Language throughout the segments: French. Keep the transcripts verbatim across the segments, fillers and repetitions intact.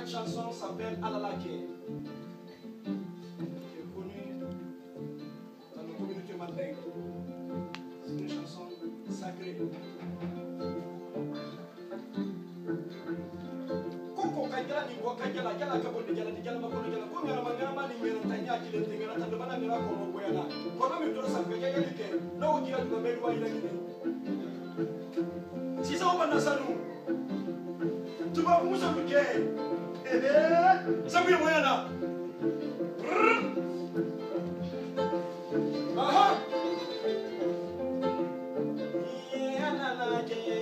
Cette chanson s'appelle Alalake, qui est connue dans la communauté mandingue. C'est une chanson sacrée. Koko kajala ni kwa kajala jala kabo ni jala ni jala makono jala kwa mera mangana mani mera tanya kile tengana tando bana mera kono boyana. Kono mi doro sa kajala ni ke. Na ujira tu medu wa ila ni. Sisa oba nasanu. Tuba musa mke. Eh, sabi boyana. Aha. Yeah, na na je.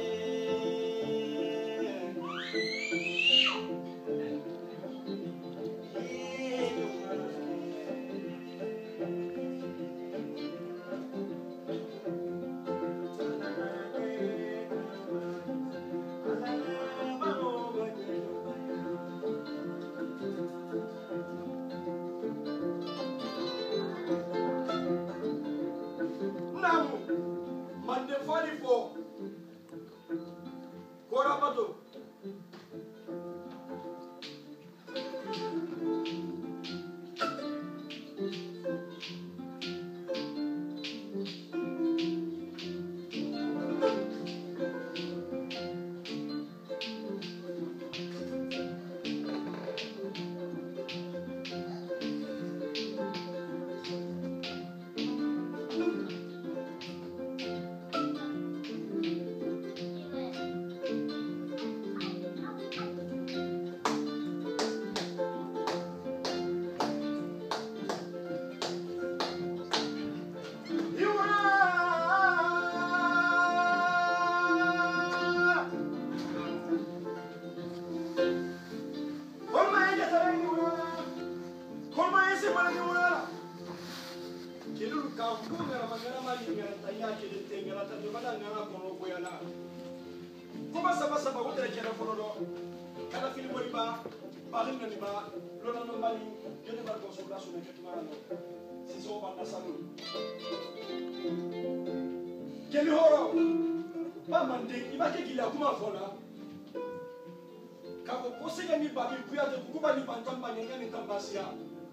Quel horreur! Pas mandé, il va qu'il y a comment voilà. Quand vous possédez mi babi, puis à de beaucoup de bantam banyan et tambasia.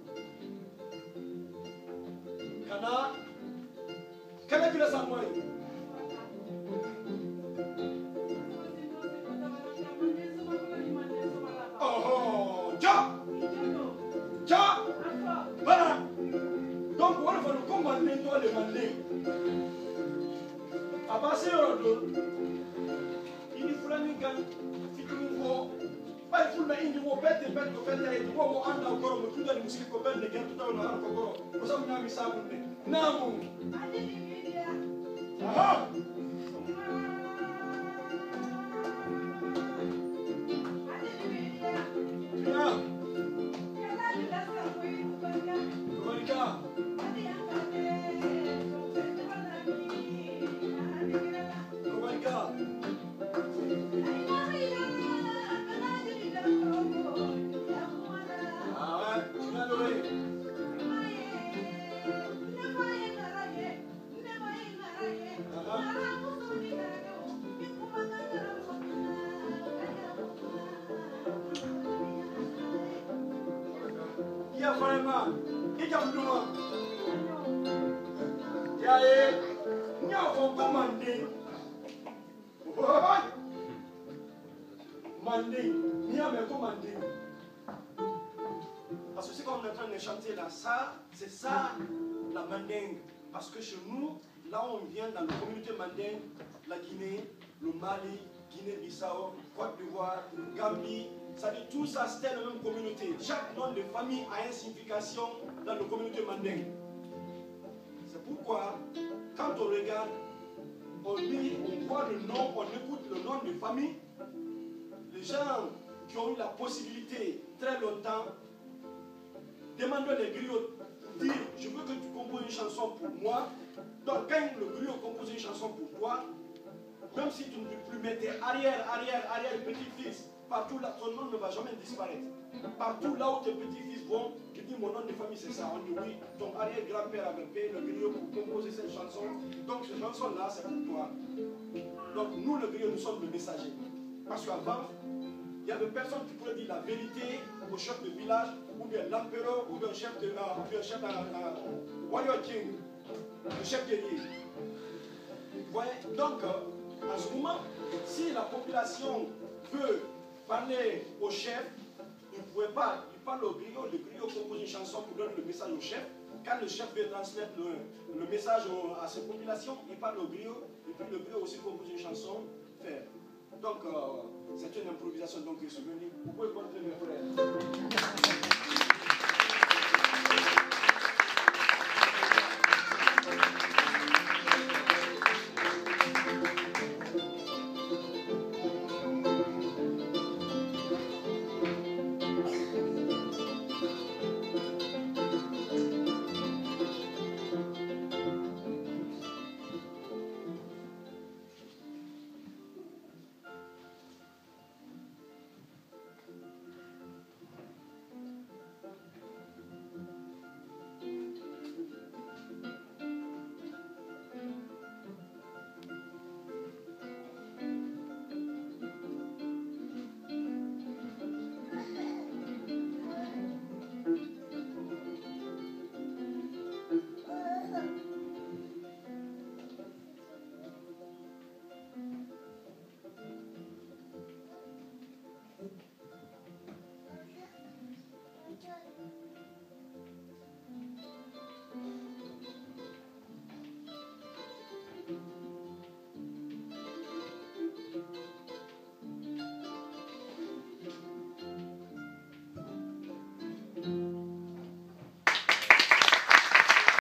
Kana, kana qu'il a sa moelle. Oh, tiens! Tiens! Voilà! Donc, on va nous commander, toi, les mandés. Abase yorodo ini fulani kan fitinu ko bay fulna indi mo bette bette ko bette ay ko mo anda ko mo tudani musiki ko bette gertu taw na ko ko ko sam nyami sabunde namu aha ya Monica ya vraiment ikam duma ya e nya fo commandé mandé nya me commandé parce que c'est comme on est en train de chanter là, ça c'est ça la mandingue, parce que chez nous là on vient dans la communauté mandingue, la Guinée, le Mali, Guinée-Bissau, Côte d'Ivoire, Gambie. Ça dit tout ça, c'était la même communauté. Chaque nom de famille a une signification dans la communauté mandingue. C'est pourquoi, quand on regarde, on lit, on voit le nom, on écoute le nom de famille, les gens qui ont eu la possibilité très longtemps, demandent les griots pour dire, je veux que tu composes une chanson pour moi. Donc quand le griot compose une chanson pour toi, même si tu ne peux plus mettre arrière, arrière, arrière, petit-fils, partout là, ton nom ne va jamais disparaître. Partout là où tes petits-fils vont, tu dis mon nom de famille c'est ça. On dit oui, ton arrière-grand-père avait payé le griot pour composer cette chanson. Donc cette chanson-là, c'est pour toi. Donc nous, le griot, nous sommes le messager. Parce qu'avant, il n'y avait personne qui pouvait dire la vérité au chef de village, ou bien l'empereur, ou bien chef de euh, ou bien chef euh, warrior king, le chef guerrier. Vous voyez? Donc, euh, en ce moment, si la population veut parler au chef, il ne pouvait pas, il parle au griot, le griot compose une chanson pour donner le message au chef. Quand le chef veut transmettre le, le message au, à ses populations, il parle au griot, et puis le griot aussi compose une chanson, faire. Donc, euh, c'est une improvisation donc, qui est survenue. Vous pouvez continuer, mes frères.